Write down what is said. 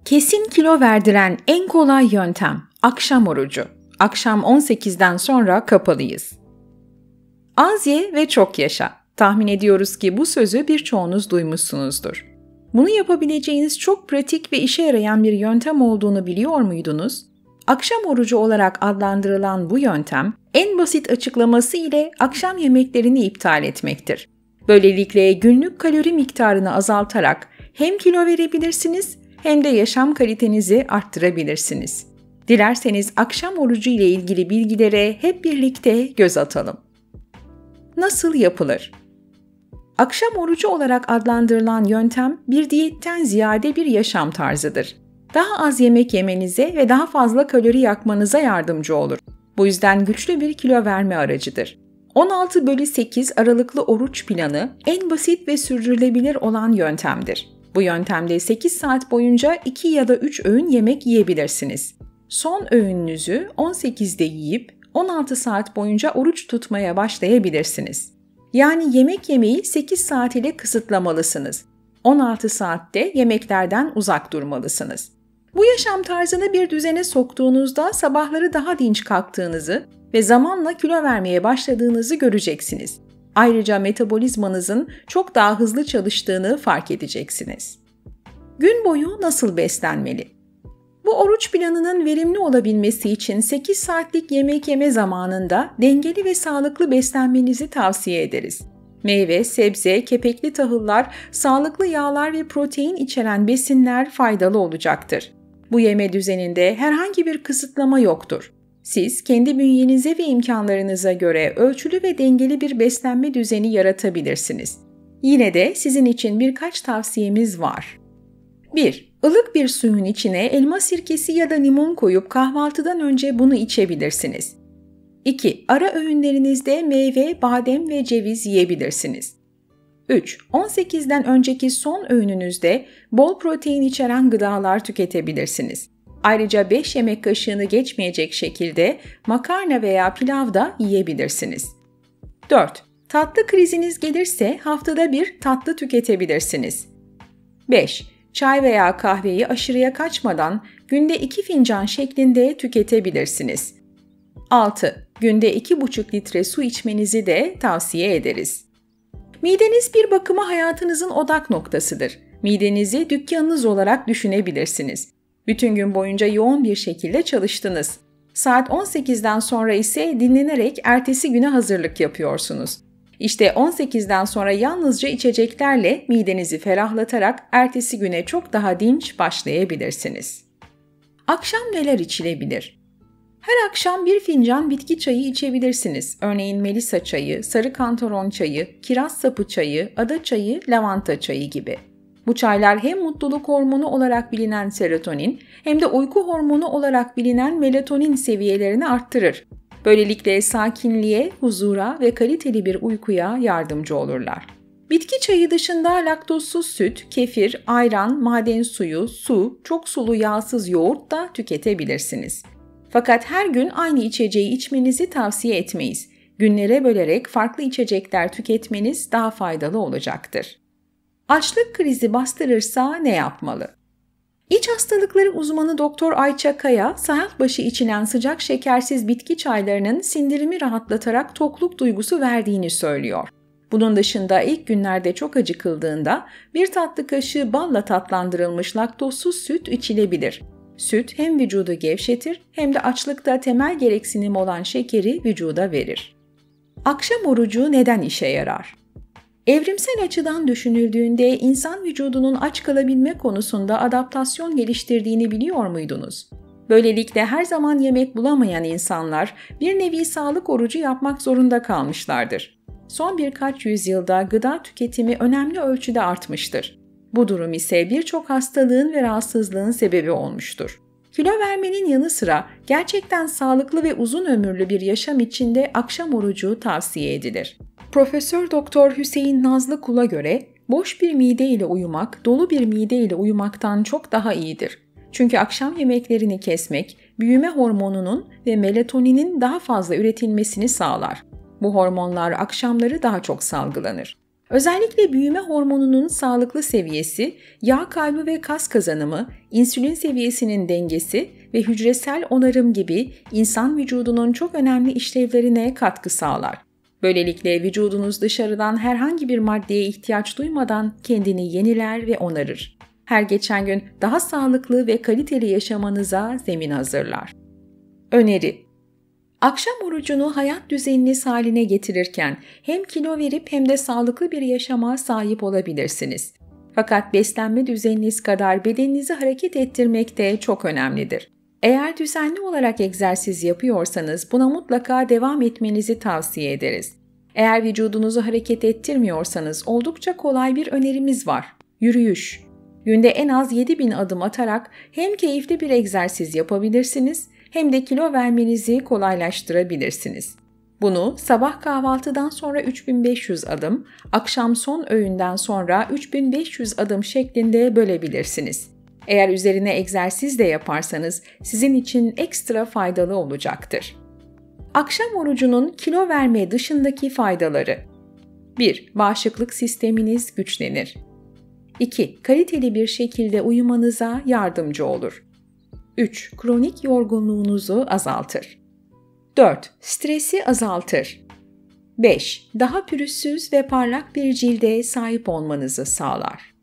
Kesin kilo verdiren en kolay yöntem akşam orucu. Akşam 18'den sonra kapalıyız. Az ye ve çok yaşa. Tahmin ediyoruz ki bu sözü birçoğunuz duymuşsunuzdur. Bunu yapabileceğiniz çok pratik ve işe yarayan bir yöntem olduğunu biliyor muydunuz? Akşam orucu olarak adlandırılan bu yöntem, en basit açıklaması ile akşam yemeklerini iptal etmektir. Böylelikle günlük kalori miktarını azaltarak hem kilo verebilirsiniz hem de yaşam kalitenizi arttırabilirsiniz. Dilerseniz akşam orucu ile ilgili bilgilere hep birlikte göz atalım. Nasıl yapılır? Akşam orucu olarak adlandırılan yöntem bir diyetten ziyade bir yaşam tarzıdır. Daha az yemek yemenize ve daha fazla kalori yakmanıza yardımcı olur. Bu yüzden güçlü bir kilo verme aracıdır. 16/8 aralıklı oruç planı en basit ve sürdürülebilir olan yöntemdir. Bu yöntemde 8 saat boyunca 2 ya da 3 öğün yemek yiyebilirsiniz. Son öğününüzü 18'de yiyip 16 saat boyunca oruç tutmaya başlayabilirsiniz. Yani yemek yemeyi 8 saat ile kısıtlamalısınız. 16 saatte yemeklerden uzak durmalısınız. Bu yaşam tarzını bir düzene soktuğunuzda sabahları daha dinç kalktığınızı ve zamanla kilo vermeye başladığınızı göreceksiniz. Ayrıca metabolizmanızın çok daha hızlı çalıştığını fark edeceksiniz. Gün boyu nasıl beslenmeli? Bu oruç planının verimli olabilmesi için 8 saatlik yemek yeme zamanında dengeli ve sağlıklı beslenmenizi tavsiye ederiz. Meyve, sebze, kepekli tahıllar, sağlıklı yağlar ve protein içeren besinler faydalı olacaktır. Bu yeme düzeninde herhangi bir kısıtlama yoktur. Siz kendi bünyenize ve imkanlarınıza göre ölçülü ve dengeli bir beslenme düzeni yaratabilirsiniz. Yine de sizin için birkaç tavsiyemiz var. 1. Ilık bir suyun içine elma sirkesi ya da limon koyup kahvaltıdan önce bunu içebilirsiniz. 2. Ara öğünlerinizde meyve, badem ve ceviz yiyebilirsiniz. 3. 18'den önceki son öğününüzde bol protein içeren gıdalar tüketebilirsiniz. Ayrıca 5 yemek kaşığını geçmeyecek şekilde makarna veya pilav da yiyebilirsiniz. 4. Tatlı kriziniz gelirse haftada bir tatlı tüketebilirsiniz. 5. Çay veya kahveyi aşırıya kaçmadan günde 2 fincan şeklinde tüketebilirsiniz. 6. Günde 2,5 litre su içmenizi de tavsiye ederiz. Mideniz bir bakıma hayatınızın odak noktasıdır. Midenizi dükkanınız olarak düşünebilirsiniz. Bütün gün boyunca yoğun bir şekilde çalıştınız. Saat 18'den sonra ise dinlenerek ertesi güne hazırlık yapıyorsunuz. İşte 18'den sonra yalnızca içeceklerle midenizi ferahlatarak ertesi güne çok daha dinç başlayabilirsiniz. Akşam neler içilebilir? Her akşam bir fincan bitki çayı içebilirsiniz. Örneğin melisa çayı, sarı kantaron çayı, kiraz sapı çayı, ada çayı, lavanta çayı gibi. Bu çaylar hem mutluluk hormonu olarak bilinen serotonin hem de uyku hormonu olarak bilinen melatonin seviyelerini arttırır. Böylelikle sakinliğe, huzura ve kaliteli bir uykuya yardımcı olurlar. Bitki çayı dışında laktozsuz süt, kefir, ayran, maden suyu, su, çok sulu yağsız yoğurt da tüketebilirsiniz. Fakat her gün aynı içeceği içmenizi tavsiye etmeyiz. Günlere bölerek farklı içecekler tüketmeniz daha faydalı olacaktır. Açlık krizi bastırırsa ne yapmalı? İç hastalıkları uzmanı Doktor Ayça Kaya, saat başı içilen sıcak şekersiz bitki çaylarının sindirimi rahatlatarak tokluk duygusu verdiğini söylüyor. Bunun dışında ilk günlerde çok acıkıldığında bir tatlı kaşığı balla tatlandırılmış laktozsuz süt içilebilir. Süt hem vücudu gevşetir hem de açlıkta temel gereksinim olan şekeri vücuda verir. Akşam orucu neden işe yarar? Evrimsel açıdan düşünüldüğünde insan vücudunun aç kalabilme konusunda adaptasyon geliştirdiğini biliyor muydunuz? Böylelikle her zaman yemek bulamayan insanlar bir nevi sağlık orucu yapmak zorunda kalmışlardır. Son birkaç yüzyılda gıda tüketimi önemli ölçüde artmıştır. Bu durum ise birçok hastalığın ve rahatsızlığın sebebi olmuştur. Kilo vermenin yanı sıra gerçekten sağlıklı ve uzun ömürlü bir yaşam için de akşam orucu tavsiye edilir. Profesör Doktor Hüseyin Nazlı Kul'a göre boş bir mide ile uyumak, dolu bir mide ile uyumaktan çok daha iyidir. Çünkü akşam yemeklerini kesmek, büyüme hormonunun ve melatoninin daha fazla üretilmesini sağlar. Bu hormonlar akşamları daha çok salgılanır. Özellikle büyüme hormonunun sağlıklı seviyesi, yağ kaybı ve kas kazanımı, insülin seviyesinin dengesi ve hücresel onarım gibi insan vücudunun çok önemli işlevlerine katkı sağlar. Böylelikle vücudunuz dışarıdan herhangi bir maddeye ihtiyaç duymadan kendini yeniler ve onarır. Her geçen gün daha sağlıklı ve kaliteli yaşamanıza zemin hazırlar. Öneri: akşam orucunu hayat düzeniniz haline getirirken hem kilo verip hem de sağlıklı bir yaşama sahip olabilirsiniz. Fakat beslenme düzeniniz kadar bedeninizi hareket ettirmek de çok önemlidir. Eğer düzenli olarak egzersiz yapıyorsanız buna mutlaka devam etmenizi tavsiye ederiz. Eğer vücudunuzu hareket ettirmiyorsanız oldukça kolay bir önerimiz var: yürüyüş. Günde en az 7.000 adım atarak hem keyifli bir egzersiz yapabilirsiniz hem de kilo vermenizi kolaylaştırabilirsiniz. Bunu sabah kahvaltıdan sonra 3.500 adım, akşam son öğünden sonra 3.500 adım şeklinde bölebilirsiniz. Eğer üzerine egzersiz de yaparsanız sizin için ekstra faydalı olacaktır. Akşam orucunun kilo verme dışındaki faydaları: 1. Bağışıklık sisteminiz güçlenir. 2. Kaliteli bir şekilde uyumanıza yardımcı olur. 3. Kronik yorgunluğunuzu azaltır. 4. Stresi azaltır. 5. Daha pürüzsüz ve parlak bir cilde sahip olmanızı sağlar.